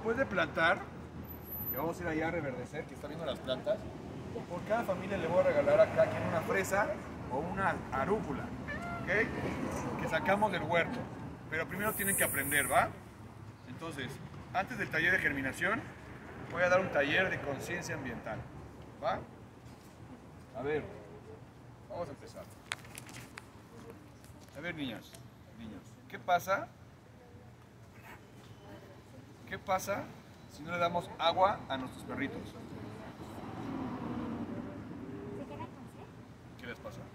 Después de plantar, que vamos a ir allá a reverdecer, que está viendo las plantas, por cada familia le voy a regalar a cada quien una fresa o una arúcula, ¿ok? Que sacamos del huerto. Pero primero tienen que aprender, ¿va? Entonces, antes del taller de germinación, voy a dar un taller de conciencia ambiental, ¿va? A ver, vamos a empezar. A ver, niños, ¿qué pasa? ¿Qué pasa si no le damos agua a nuestros perritos? ¿Qué les pasa?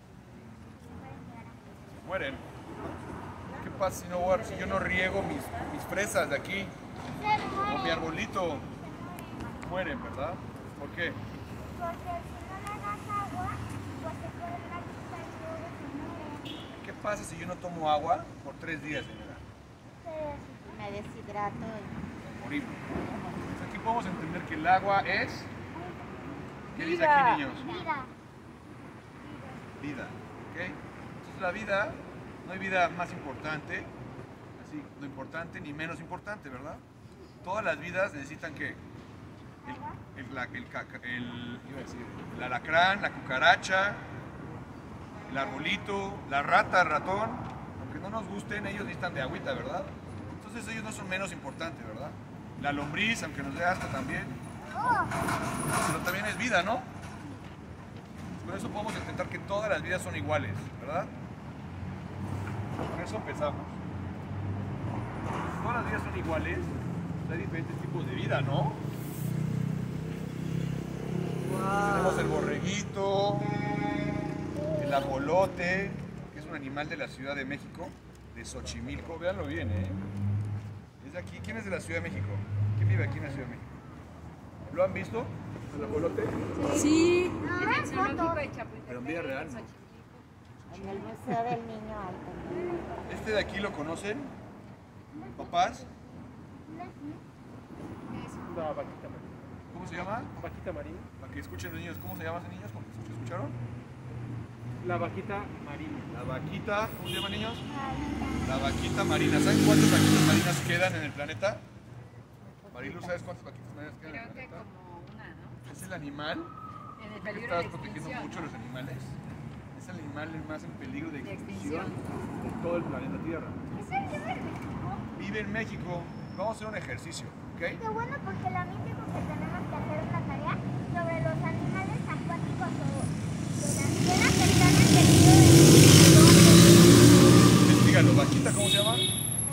Se mueren. ¿Qué pasa si yo no riego mis fresas de aquí? O mi arbolito. Mueren, ¿verdad? ¿Por qué? Porque si no le das agua, pues se puede marchitar y luego se muere. ¿Qué pasa si yo no tomo agua por 3 días, señora? Me deshidrato. Horrible. Entonces aquí podemos entender que el agua es... ¿Qué dice aquí, niños? Vida. Vida. ¿Ok? Entonces la vida, no hay vida más importante, así, no importante ni menos importante, ¿verdad? Todas las vidas necesitan ¿qué? El alacrán, la cucaracha, el arbolito, la rata, el ratón, aunque no nos gusten, ellos necesitan de agüita, ¿verdad? Entonces ellos no son menos importantes, ¿verdad? La lombriz, aunque nos dé asco también, pero también es vida, ¿no? Con eso podemos intentar que todas las vidas son iguales, ¿verdad? Con eso empezamos. Si todas las vidas son iguales, hay diferentes tipos de vida, ¿no? Tenemos el borreguito, el ajolote, que es un animal de la Ciudad de México, de Xochimilco. Véanlo bien, ¿eh? Es de aquí. ¿Quién es de la Ciudad de México? ¿Quién vive aquí en la Ciudad de México? ¿Lo han visto? ¿El ajolote? Sí. En el zoológico de Pero en vida real, ¿no? En el Museo del Niño Alto. ¿Este de aquí lo conocen? ¿Papás? Una vaquita marina. ¿Cómo se llama? Vaquita marina. Para que escuchen los niños. ¿Cómo se llama ese niños? ¿Escucharon? La vaquita marina. La vaquita, ¿cómo se llama, niños? La vaquita marina. ¿Saben cuántas vaquitas marinas quedan en el planeta? Marilu, ¿sabes cuántas vaquitas marinas quedan en el Creo que planeta? como una, ¿no? Es el animal En el que peligro estás de protegiendo extinción. mucho a los animales. Es el animal más en peligro de De extinción extinción. de todo el planeta Tierra. ¿Es el que vive en México? Vive en México. Vamos a hacer un ejercicio, ¿ok? Qué bueno, porque la mí dijo que tenemos que hacer una tarea sobre los animales acuáticos o de las tierras que están en peligro de extinción. Díganlo, vaquita, ¿cómo se llama?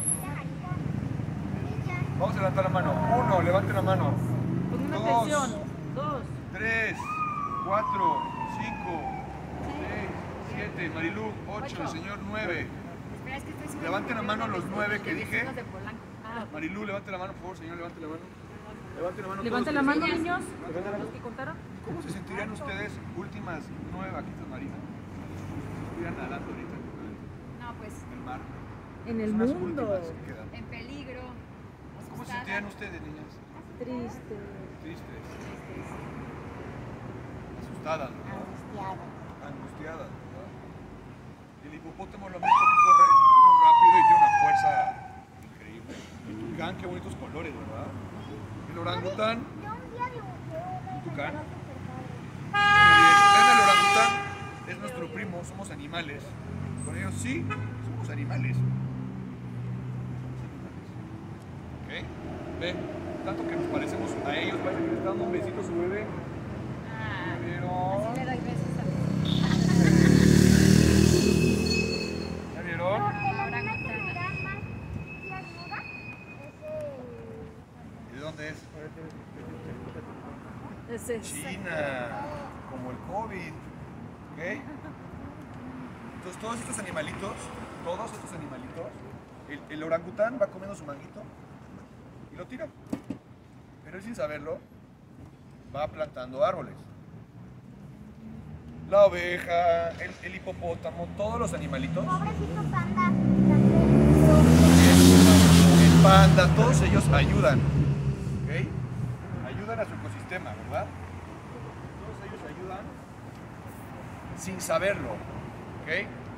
Vamos a levantar la mano. 1, levante la mano. Con una 2, atención. 2. 3, 4, 5, 6, 7, Marilu, 8, el señor 9. Espera, es que estoy segura Levanten la que mano vienen los 9 que de dije. vecinos de Polanco. Ah, Marilu, levante la mano, por favor, señor, levante la mano. Levante la mano. levanten la todos mano, ustedes. niños. Levanten la mano. Los que contaron. ¿Cómo se sentirían ustedes, últimas 9 vaquitas marinas? Estuvieran nadando ahorita No, pues en el mar. en el Son las mundo. últimas que quedan. En peligro. ¿Cómo se asustada. sentirían ustedes, niñas? Triste. Tristes. Asustadas, ¿no? Angustiado. Angustiadas, ¿verdad? El hipopótamo es lo mismo que corre muy rápido y tiene una fuerza increíble. El tucán, qué bonitos colores, ¿verdad? El orangután, Yo un día dibujé un tucán. ejemplar El orangután es nuestro primo, somos animales. Con ellos sí, somos animales. ¿Ok? Ven, tanto que nos parecemos a ellos, parece que le está dando un besito a su bebé. Ah, ¿Vieron? así le doy besos a ¿Ya vieron? porque el animal que me da más ternura es ¿Y de dónde es? Ese. China, como el COVID. ¿Ok? Entonces todos estos animalitos, el orangután va comiendo su manguito y lo tira. Pero él sin saberlo va plantando árboles. La oveja, el hipopótamo, todos los animalitos, pobrecito panda. el panda, todos ellos ayudan. ¿Ok? Ayudan a su ecosistema, ¿verdad? Todos ellos ayudan sin saberlo. ¿Ok?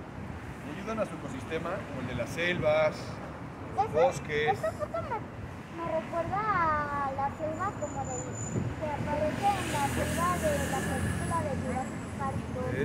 Y ayudan a su ecosistema, como el de las selvas, los bosques. Esta foto me recuerda a la selva como de que aparece en la selva de la película de Jurassic Park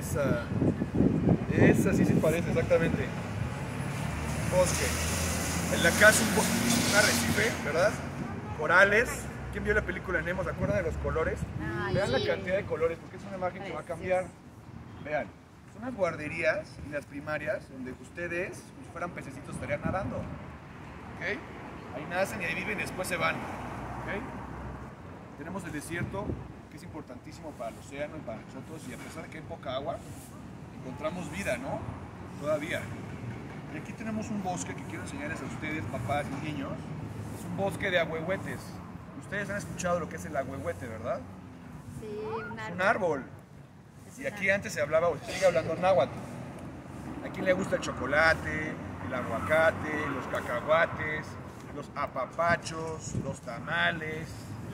2. Esa sí se parece, exactamente. Bosque. En la casa un arrecife, ¿verdad? Corales. ¿Quién vio la película Nemo? ¿Se acuerdan de los colores? Ay, Vean la sí. cantidad de colores, porque es una imagen que va a cambiar. Vean, son unas guarderías y las primarias donde ustedes, si fueran pececitos, estarían nadando. ¿Ok? Ahí nacen y ahí viven y después se van. ¿Ok? Tenemos el desierto, que es importantísimo para el océano y para nosotros, y a pesar de que hay poca agua, encontramos vida, ¿no? Todavía. Y aquí tenemos un bosque que quiero enseñarles a ustedes, papás y niños. Es un bosque de ahuehuetes. Ustedes han escuchado lo que es el ahuehuete, ¿verdad? Sí, Es un árbol. Y aquí antes se hablaba, o se sigue hablando náhuatl. ¿A quién le gusta el chocolate, el aguacate, los cacahuates, los apapachos, los tamales?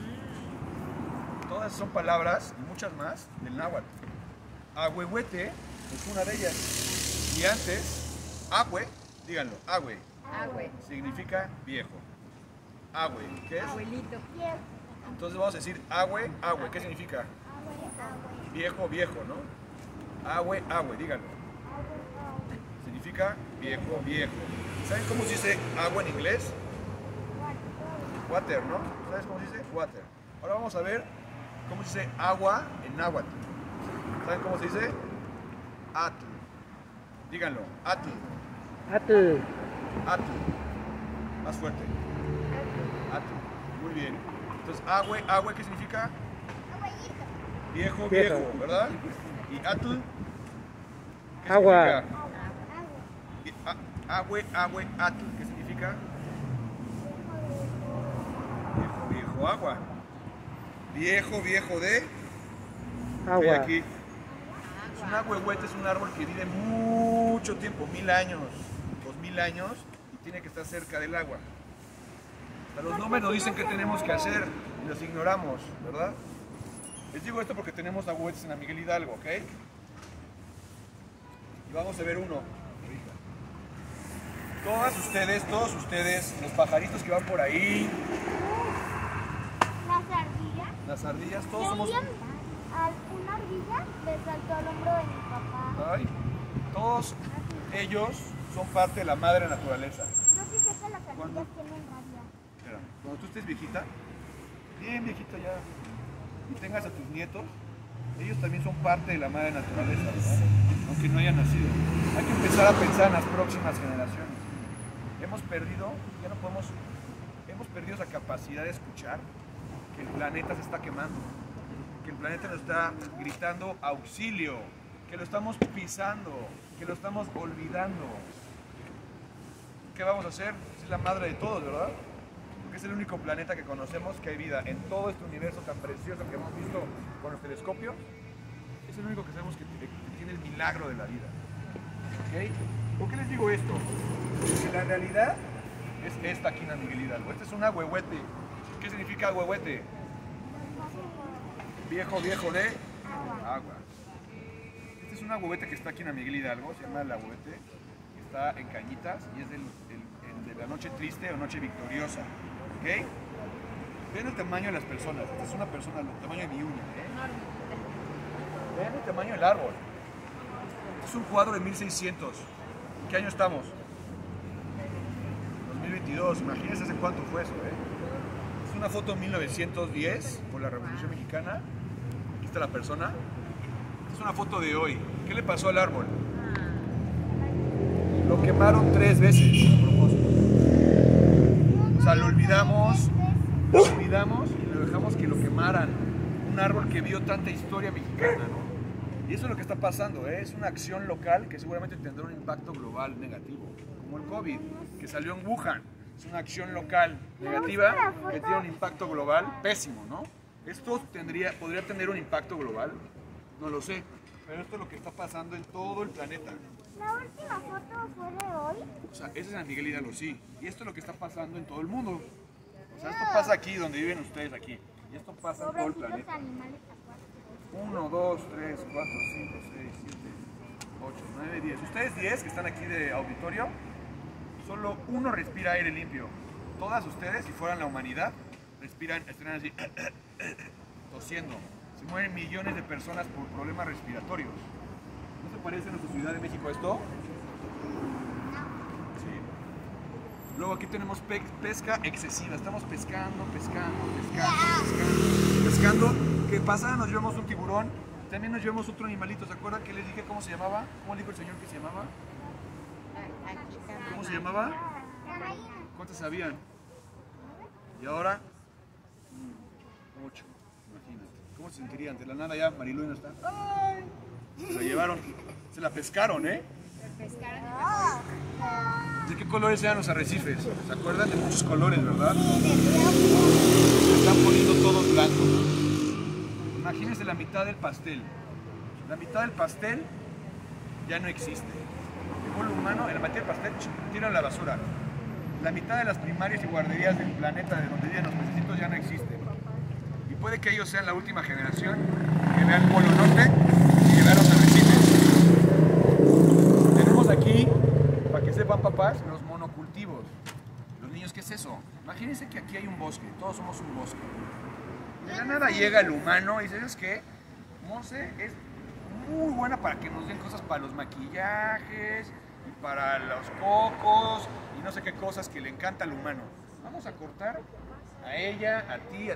Todas son palabras, y muchas más, del náhuatl. Ahuehuete es una de ellas. Y antes, ahue, díganlo, ahue, Agüe. significa viejo. Ahue, ¿qué es? Abuelito. Entonces vamos a decir ahue, ahue, ¿qué significa? Viejo, viejo, ¿no? Ahue, ahue, díganlo. Significa viejo, viejo. ¿Saben cómo se dice agua en inglés? Water, ¿no? ¿Sabes cómo se dice? Water. Ahora vamos a ver cómo se dice agua en náhuatl. ¿Saben cómo se dice? Atl. Díganlo, atl, Atl. atl. Más fuerte. Atl. Muy bien. Entonces, agüe, agüe, ¿qué significa? Viejo, viejo, ¿verdad? Y atl, ¿qué Agua. significa? Y agüe, agüe, atl, ¿qué significa? Viejo, viejo, agua. Viejo, viejo de... ¿Qué hay Agua. aquí? Es un ahuehuete, es un árbol que vive mucho tiempo, 1000 años, 2000 años, y tiene que estar cerca del agua. Hasta los nombres nos dicen qué tenemos que hacer y los ignoramos, ¿verdad? Les digo esto porque tenemos ahuehuetes en la Miguel Hidalgo, ¿ok? Y vamos a ver uno. Todos ustedes, los pajaritos que van por ahí, Las ardillas. las ardillas, todos Le somos... envían a una ardilla le saltó al hombro de mi papá. Ay, todos ellos son parte de la madre naturaleza. No sé si que las ¿Cuándo? ardillas tienen rabia. Mira, cuando tú estés viejita, bien viejita ya, y tengas a tus nietos, ellos también son parte de la madre naturaleza, ¿verdad? Aunque no hayan nacido. Hay que empezar a pensar en las próximas generaciones. Hemos perdido esa capacidad de escuchar que el planeta se está quemando, que el planeta nos está gritando auxilio, que lo estamos pisando, que lo estamos olvidando. ¿Qué vamos a hacer? Es la madre de todos, ¿verdad? Porque es el único planeta que conocemos que hay vida en todo este universo tan precioso que hemos visto con los telescopios. Es el único que sabemos que tiene el milagro de la vida. ¿Ok? ¿Por qué les digo esto? Porque la realidad es esta aquí en Miguel Hidalgo. Este es un ahuehuete. ¿Qué significa ahuehuete? Viejo, viejo de agua. Este es un ahuehuete que está aquí en Miguel Hidalgo, se llama el ahuehuete, que está en Cañitas y es el de la noche triste o noche victoriosa. ¿Ok? Vean el tamaño de las personas. Esta es una persona del tamaño de mi uña. Vean el tamaño del árbol. Este es un cuadro de 1600. ¿En qué año estamos? 2022. Imagínense hace cuánto fue eso, Es una foto de 1910 por la Revolución Mexicana. Aquí está la persona. Esta es una foto de hoy. ¿Qué le pasó al árbol? Lo quemaron 3 veces a propósito. O sea, lo olvidamos y lo dejamos que lo quemaran. Un árbol que vio tanta historia mexicana, ¿no? Y eso es lo que está pasando, Es una acción local que seguramente tendrá un impacto global negativo, como el COVID, que salió en Wuhan. Es una acción local negativa que tiene un impacto global pésimo, ¿no? Esto podría tener un impacto global, no lo sé, pero esto es lo que está pasando en todo el planeta. La última foto fue de hoy. O sea, ese es San Miguel Hidalgo, sí. Y esto es lo que está pasando en todo el mundo. O sea, esto pasa aquí, donde viven ustedes aquí. Y esto pasa en todo el Pobrecitos planeta. animales acuáticos. 1, 2, 3, 4, 5, 6, 7, 8, 9, 10. Ustedes 10 que están aquí de auditorio, solo uno respira aire limpio. todas ustedes, si fueran la humanidad, respiran, están así, tosiendo. Se mueren millones de personas por problemas respiratorios. ¿No se parece a nuestra Ciudad de México esto? Sí. Luego aquí tenemos pesca excesiva. Estamos pescando. ¿Qué pasa? Nos llevamos un tiburón. También nos llevamos otro animalito. ¿Se acuerdan que les dije cómo se llamaba? ¿Cómo dijo el señor que se llamaba? ¿Cómo se llamaba? ¿Cuántas sabían? ¿Y ahora? 8. Imagínate. ¿Cómo se sentirían? De la nada ya Marilu no está. ¡Ay! Se la llevaron. Se la pescaron, ¿eh? ¿De qué colores eran los arrecifes? ¿Se acuerdan? De muchos colores, ¿verdad? Se están poniendo todos blancos. Imagínense la mitad del pastel. La mitad del pastel ya no existe. Llegó el humano, en la mitad del pastel tiran la basura. La mitad de las primarias y guarderías del planeta de donde viven los pececitos ya no existen. Y puede que ellos sean la última generación que vea el Polo Norte y que vea los arrecifes. Tenemos aquí, para que sepan papás, los monocultivos. Los niños, ¿qué es eso? Imagínense que aquí hay un bosque, todos somos un bosque. De la nada llega el humano y ¿sabes qué? Monse es muy buena para que nos den cosas para los maquillajes y para los cocos y no sé qué cosas que le encanta al humano. Vamos a cortar a ella, a ti.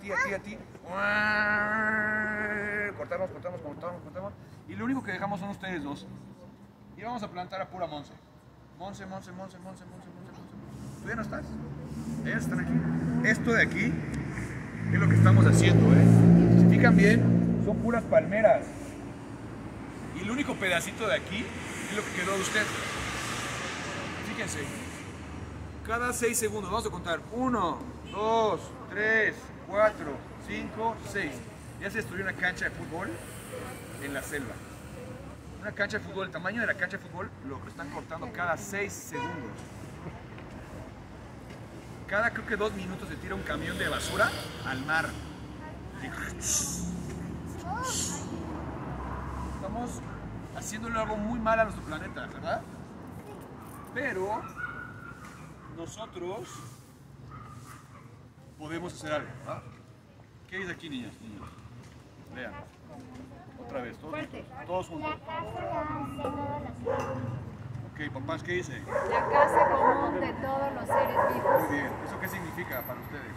Cortamos. Y lo único que dejamos son ustedes dos. Y vamos a plantar a pura Monse. Monse. ¿Tú ya no estás? ¿Ellos están aquí? Esto de aquí es lo que estamos haciendo, ¿eh? Si se fijan bien, son puras palmeras. Y el único pedacito de aquí es lo que quedó de usted. Fíjense. Cada 6 segundos, vamos a contar. 1, 2, 3, 4, 5, 6. Ya se destruyó una cancha de fútbol en la selva. Una cancha de fútbol, el tamaño de la cancha de fútbol lo están cortando cada 6 segundos. Cada creo que 2 minutos se tira un camión de basura al mar. Estamos haciéndole algo muy mal a nuestro planeta, ¿verdad? Pero nosotros podemos hacer algo, ¿verdad? ¿Qué dice aquí, niñas? Lean. Otra vez, todos juntos. Ok, papás, ¿qué dice? La casa común de todos los seres vivos. Muy bien. ¿Eso qué significa para ustedes?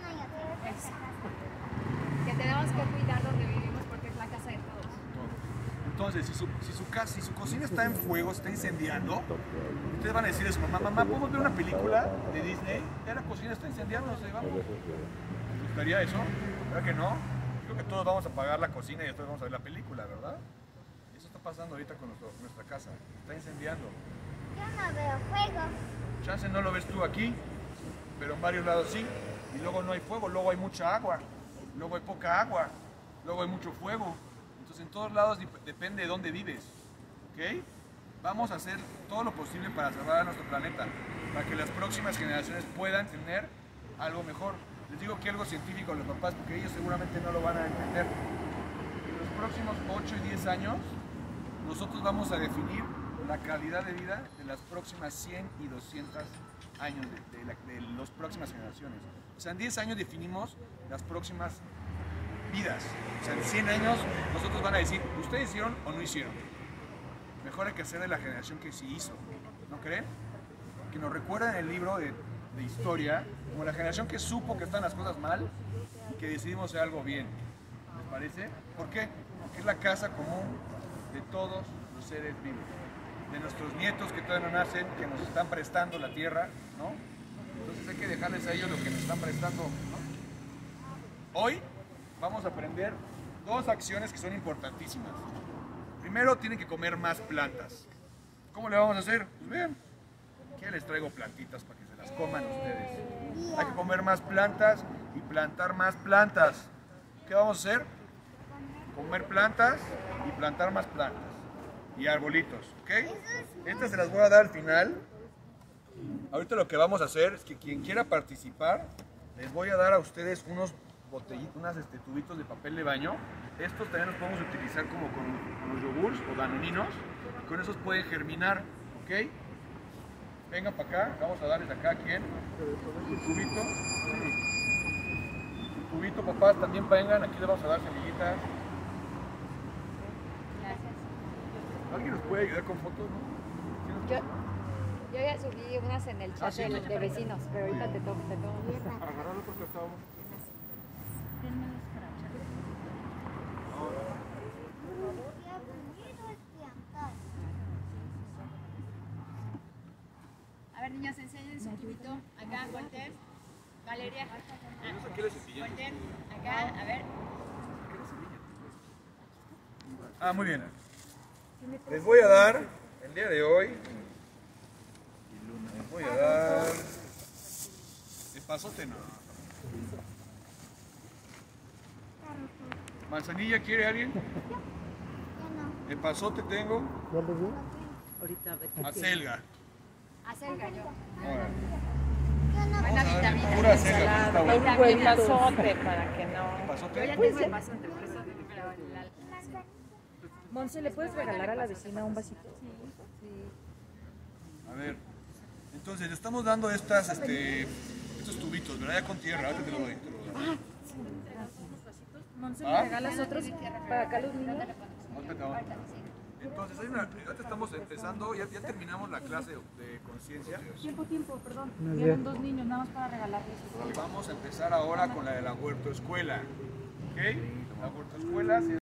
Que tenemos que cuidar donde vivimos porque es la casa de todos. Entonces, si su cocina está en fuego, se está incendiando, ustedes van a decir a su mamá, ¿podemos ver una película de Disney? Ya la cocina está incendiando, ¿nos vamos? ¿Les gustaría eso? ¿Verdad que no? Creo que todos vamos a apagar la cocina y después vamos a ver la película, ¿verdad? Eso está pasando ahorita con nuestra casa, está incendiando. Yo no veo fuego. Chance no lo ves tú aquí, pero en varios lados sí. Y luego no hay fuego, luego hay mucha agua, luego hay poca agua, luego hay mucho fuego. Entonces en todos lados depende de dónde vives, ¿ok? Vamos a hacer todo lo posible para salvar a nuestro planeta, para que las próximas generaciones puedan tener algo mejor. Les digo que algo científico a los papás, porque ellos seguramente no lo van a entender. En los próximos 8 y 10 años, nosotros vamos a definir la calidad de vida de las próximas 100 y 200 años de las próximas generaciones. O sea, en 10 años definimos las próximas vidas. O sea, en 100 años nosotros van a decir, ¿ustedes hicieron o no hicieron? Mejor hay que hacer de la generación que sí hizo, ¿no creen? Que nos recuerda en el libro de historia como la generación que supo que están las cosas mal y que decidimos hacer algo bien. ¿Les parece? ¿Por qué? Porque es la casa común de todos los seres vivos. De nuestros nietos que todavía no nacen, que nos están prestando la tierra, ¿no? Entonces hay que dejarles a ellos lo que nos están prestando, ¿no? Hoy vamos a aprender 2 acciones que son importantísimas. Primero, tienen que comer más plantas. ¿Cómo le vamos a hacer? Pues bien, aquí les traigo plantitas para que se las coman ustedes. Hay que comer más plantas y plantar más plantas. ¿Qué vamos a hacer? Comer plantas y plantar más plantas. Y arbolitos, ¿ok? Estas se las voy a dar al final. Ahorita lo que vamos a hacer es que quien quiera participar, les voy a dar a ustedes unos botellitos, tubitos de papel de baño. Estos también los podemos utilizar como con los yogurts o danoninos. Con esos pueden germinar, ¿ok? Vengan para acá, vamos a darles acá a quien. Un tubito. Un tubito, papás, también vengan, aquí les vamos a dar semillitas. Gracias. ¿Alguien nos puede ayudar con fotos, no? Yo ya subí unas en el chat sí, de vecinos, pero ahorita te tomo. Agarrarlo porque estábamos. A ver, niños, enseñen su tubito. Acá, volteen. Valeria. Volteen. Acá, a ver. Ah, muy bien. Les voy a dar, el día de hoy, les voy a dar... El pasote no. ¿Manzanilla quiere alguien? El pasote tengo. Ahorita vete. Acelga. Acelga yo. Ahora, Buena vitamina. pura acelga. Está bueno. Un buen pasote para que no. ¿El Yo pasote? ya tengo el pasote, por eso. Pero Monse, ¿le puedes regalar a la vecina un vasito? A ver, entonces le estamos dando estos tubitos, ¿verdad? Ya con tierra, ahora te lo doy. Monse, ¿Ah? ¿me regalas otros para acá los niños? Entonces, ahorita estamos empezando, ya terminamos la clase de conciencia. Tiempo, perdón. Vienen dos niños, nada más para regalarles. Y vamos a empezar ahora con la de la huerto escuela. ¿Ok? La huerto escuela.